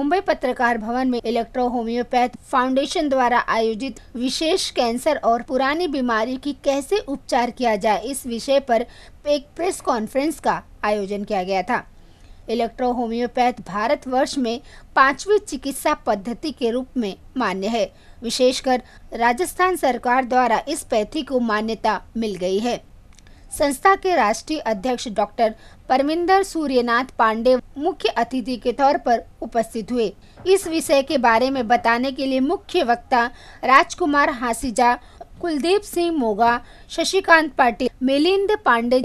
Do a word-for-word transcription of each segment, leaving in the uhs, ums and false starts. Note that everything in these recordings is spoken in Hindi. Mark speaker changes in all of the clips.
Speaker 1: मुंबई पत्रकार भवन में इलेक्ट्रो होम्योपैथ फाउंडेशन द्वारा आयोजित विशेष कैंसर और पुरानी बीमारी की कैसे उपचार किया जाए इस विषय पर एक प्रेस कॉन्फ्रेंस का आयोजन किया गया था। इलेक्ट्रो होम्योपैथ भारतवर्ष में पांचवी चिकित्सा पद्धति के रूप में मान्य है। विशेषकर राजस्थान सरकार द्वारा इस पैथी को मान्यता मिल गई है। संस्था के राष्ट्रीय अध्यक्ष डॉक्टर परमिंदर सूर्यनाथ पांडे मुख्य अतिथि के तौर पर उपस्थित हुए। इस विषय के बारे में बताने के लिए मुख्य वक्ता Rajkumar Hasija, Kuldeep Singh Moga, Shashikant Patil, Milind Pande,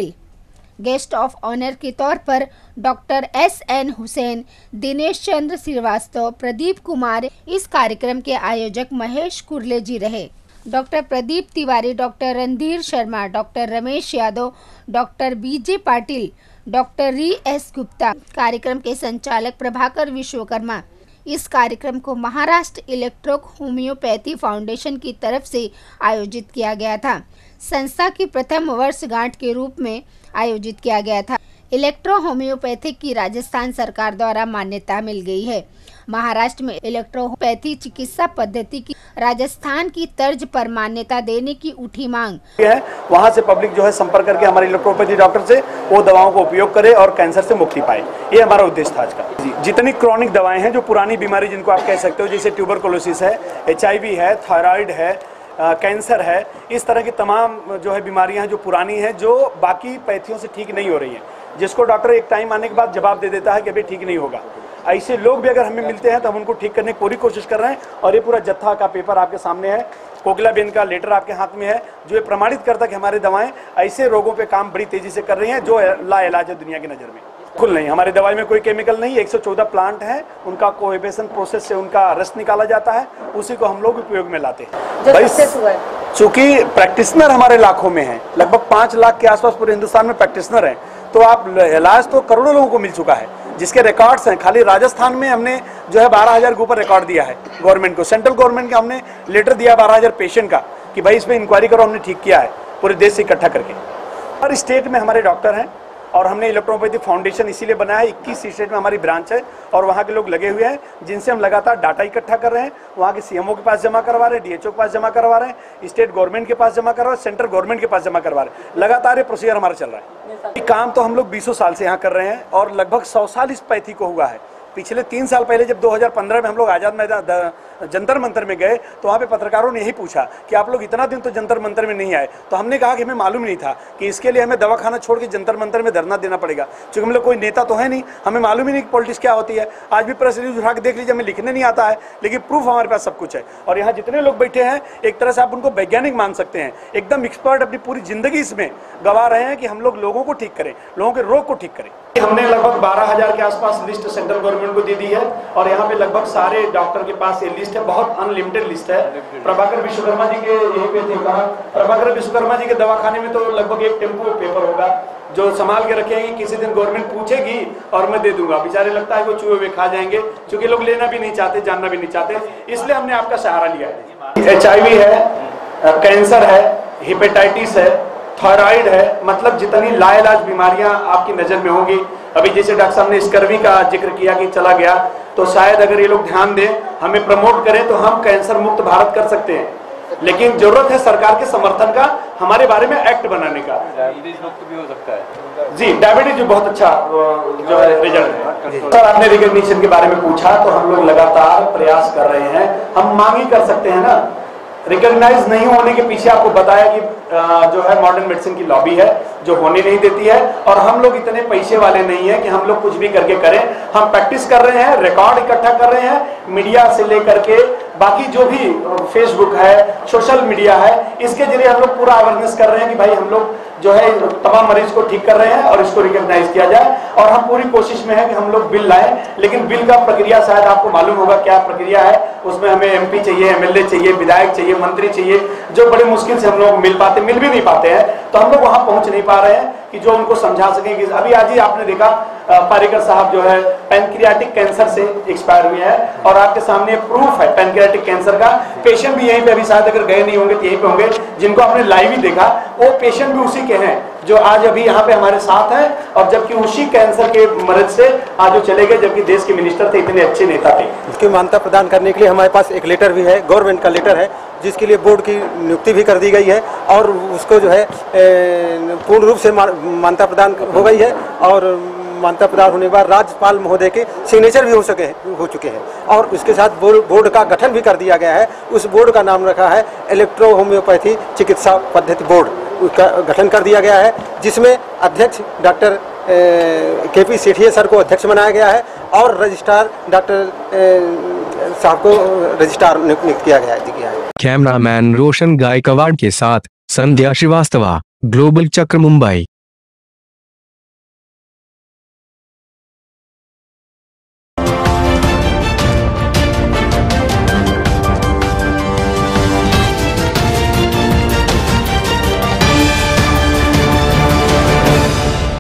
Speaker 1: guest of honour के तौर पर doctor S N Hussain, Dinesh Chandra Srivastava, Pradeep Kumar, इस कार्यक्रम के आयोजक महेश कुर्ले जी रहे। Doctor Pradeep Tiwari, doctor Randhir Sharma, doctor Ramesh Yadav, doctor BJ Patil, doctor री एस गुप्ता, कार्यक्रम के संचालक प्रभाकर विश्वकर्मा। इस कार्यक्रम को महाराष्ट्र इलेक्ट्रो होम्योपैथी फाउंडेशन की तरफ से आयोजित किया गया था। संस्था की प्रथम वर्षगांठ के रूप में आयोजित किया गया था। इलेक्ट्रो होम्योपैथी की राजस्थान सरकार द्वारा मान्यता मिल गई है। महाराष्ट्र में इलेक्ट्रोपैथी चिकित्सा पद्धति की राजस्थान की तर्ज पर मान्यता देने की उठी मांग
Speaker 2: है। वहां से पब्लिक जो है संपर्क करके हमारे इलेक्ट्रोपैथी डॉक्टर से वो दवाओं को उपयोग करे और कैंसर से मुक्ति पाए। ये हमारा उद्देश्य था आज का। जितनी क्रॉनिक दवाएं हैं, जो पुरानी बीमारी जिनको आप कह सकते हो, जैसे ट्यूबरकुलोसिस है, एच आई वी है, थायराइड है, आ, कैंसर है, इस तरह की तमाम जो है बीमारियां जो पुरानी हैं, जो बाकी पैथियों से ठीक नहीं हो रही हैं, जिसको डॉक्टर एक टाइम आने के बाद जवाब दे देता है कि अभी ठीक नहीं होगा। ऐसे लोग भी अगर हमें मिलते हैं तो हम उनको ठीक करने की पूरी कोशिश कर रहे हैं। और ये पूरा जत्था का पेपर आपके सामने है, कोकिला बेन का लेटर आपके हाथ में है, जो ये प्रमाणित करता है कि हमारी दवाएं ऐसे रोगों पे काम बड़ी तेजी से कर रही हैं जो लाइलाज है दुनिया की नज़र में। बिल्कुल नहीं, हमारी दवाई में कोई केमिकल नहीं। एक सौ चौदह प्लांट हैं, उनका कोहेबेशन प्रोसेस से उनका रस निकाला जाता है, उसी को हम लोग उपयोग में लाते हैं। चूंकि प्रैक्टिशनर हमारे लाखों में हैं, लगभग पाँच लाख के आसपास पूरे हिंदुस्तान में प्रैक्टिशनर हैं, तो आप इलाज तो करोड़ों लोगों को मिल चुका है, जिसके रिकॉर्ड्स हैं। खाली राजस्थान में हमने जो है बारह हजार के ऊपर रिकॉर्ड दिया है गवर्नमेंट को। सेंट्रल गवर्नमेंट का हमने लेटर दिया बारह हजार पेशेंट का कि भाई इस पर इंक्वायरी करो, हमने ठीक किया है पूरे देश से इकट्ठा करके। हर स्टेट में हमारे डॉक्टर हैं और हमने इलेक्ट्रोपैथी फाउंडेशन इसीलिए बनाया है। इक्कीस स्टेट में हमारी ब्रांच है और वहाँ के लोग लगे हुए हैं, जिनसे हम लगातार डाटा इकट्ठा कर रहे हैं। वहाँ के सी एम ओ के पास जमा करवा रहे हैं, डी एच ओ के पास जमा करवा रहे हैं, स्टेट गवर्नमेंट के पास जमा करवा रहे हैं, सेंट्रल गवर्नमेंट के पास जमा करवा रहे हैं। लगातार ये प्रोसीजर हमारा चल रहा है। ये काम तो हम लोग बीसों साल से यहाँ कर रहे हैं और लगभग सौ साल इस पैथी को हुआ है। पिछले तीन साल पहले जब दो हज़ार पंद्रह में हम लोग आज़ाद मैदान जंतर मंतर में गए तो वहाँ पे पत्रकारों ने यही पूछा कि आप लोग इतना दिन तो जंतर मंतर में नहीं आए। तो हमने कहा कि हमें मालूम नहीं था कि इसके लिए हमें दवाखाना छोड़ के जंतर मंतर में धरना देना पड़ेगा, क्योंकि हम लोग कोई नेता तो है नहीं, हमें मालूम ही नहीं कि पॉलिटिक्स क्या होती है। आज भी प्रेस रिलीज उठा के देख लीजिए, हमें लिखने नहीं आता है, लेकिन प्रूफ हमारे पास सब कुछ है। और यहाँ जितने लोग बैठे हैं, एक तरह से आप उनको वैज्ञानिक मान सकते हैं, एकदम एक्सपर्ट अपनी पूरी जिंदगी इसमें गवा रहे हैं कि हम लोग लोगों को ठीक करें, लोगों के रोग को ठीक करें। हमने लगभग बारह हजार के आसपास लिस्ट सेंट्रल गवर्नमेंट को दे दी है और यहाँ पे लगभग सारे डॉक्टर के पास ये लिस्ट है, बहुत अनलिमिटेड लिस्ट है। प्रभाकर विश्वकर्मा जी के यहीं पे थे, कहा प्रभाकर विश्वकर्मा जी के दवाखाने में तो लगभग एक टेम्पो पेपर होगा जो संभाल के रखेंगे, किसी दिन गवर्नमेंट पूछेगी और मैं दे दूंगा। बेचारे लगता है वो चूहे वे खा जाएंगे, क्योंकि लोग लेना भी नहीं चाहते, जानना भी नहीं चाहते, इसलिए हमने आपका सहारा लिया है। एच आई वी है, कैंसर है, हेपेटाइटिस है, थायराइड है, मतलब जितनी लाइलाज बीमारियां आपकी नजर में होंगी। अभी जैसे डॉक्टर साहब ने स्कर्वी का जिक्र किया कि चला गया, तो शायद अगर ये लोग ध्यान दें, हमें प्रमोट करें, तो हम कैंसर मुक्त भारत कर सकते हैं। लेकिन जरूरत है सरकार के समर्थन का, हमारे बारे में एक्ट बनाने का।
Speaker 3: डायबिटीज मुक्त भी हो सकता है
Speaker 2: जी, डायबिटीज भी बहुत अच्छा जो है रिजल्ट है। सर आपने रिकॉग्निशन के बारे में पूछा, तो हम लोग लगातार प्रयास कर रहे हैं। हम मांग ही कर सकते हैं ना, रिकॉग्नाइज नहीं होने के पीछे आपको बताया कि जो है मॉडर्न मेडिसिन की लॉबी है जो होने नहीं देती है, और हम लोग इतने पैसे वाले नहीं है कि हम लोग कुछ भी करके करें। हम प्रैक्टिस कर रहे हैं, रिकॉर्ड इकट्ठा कर रहे हैं, मीडिया से लेकर के बाकी जो भी फेसबुक है, सोशल मीडिया है, इसके जरिए हम लोग पूरा अवेयरनेस कर रहे हैं कि भाई हम लोग जो है तमाम मरीज को ठीक कर रहे हैं और इसको रिकॉग्नाइज किया जाए। और हम पूरी कोशिश में है कि हम लोग बिल लाएं, लेकिन बिल का प्रक्रिया शायद आपको मालूम होगा क्या प्रक्रिया है। उसमें हमें एम पी चाहिए, एम एल ए चाहिए, विधायक चाहिए, मंत्री चाहिए, जो बड़े मुश्किल से हम लोग मिल पाते मिल भी नहीं पाते हैं। तो हम लोग वहां पहुंच नहीं पा रहे हैं कि जो उनको समझा सकें कि अभी आज ही आपने देखा पारिकर साहब जो है पैनक्रियाटिक कैंसर से एक्सपायर हुए हैं, और आपके सामने प्रूफ है पैनक्रियाटिक कैंसर का। पेशेंट भी यहीं पे, अभी शायद अगर गए नहीं होंगे तो यहीं पे होंगे, जिनको आपने लाइव ही देखा, वो पेशेंट भी उसी के हैं जो आज अभी यहाँ पे हमारे साथ हैं, और जबकि उसी कैंसर के मर्ज से आज वो चले गए, जबकि देश के मिनिस्टर थे, इतने अच्छे नेता थे।
Speaker 4: इसकी मान्यता प्रदान करने के लिए हमारे पास एक लेटर भी है, गवर्नमेंट का लेटर है, जिसके लिए बोर्ड की नियुक्ति भी कर दी गई है और उसको जो है पूर्ण रूप से मान्यता प्रदान हो गई है। और मान्यता प्रदान होने के बाद राज्यपाल महोदय के सिग्नेचर भी हो सके हो चुके हैं और उसके साथ बोर्ड का गठन भी कर दिया गया है। उस बोर्ड का नाम रखा है इलेक्ट्रो होम्योपैथी चिकित्सा पद्धति बोर्ड, उसका गठन कर दिया गया है, जिसमें अध्यक्ष डॉक्टर के पी सेठिया सर को अध्यक्ष बनाया गया है और रजिस्ट्रार डॉक्टर साहब को रजिस्ट्रार नियुक्त किया गया है।
Speaker 5: कैमरामैन रोशन गायकवाड़ के साथ संध्या श्रीवास्तव, ग्लोबल चक्र, मुंबई।